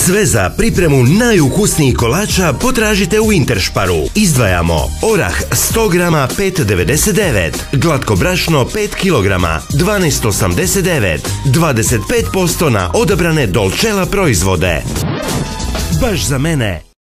Sve za pripremu najukusnijih kolača potražite u Interšparu. Izdvajamo orah 100 g 5,99, glatko brašno 5 kg 12,89, 25% na odabrane Dolcella proizvode. Baš za mene.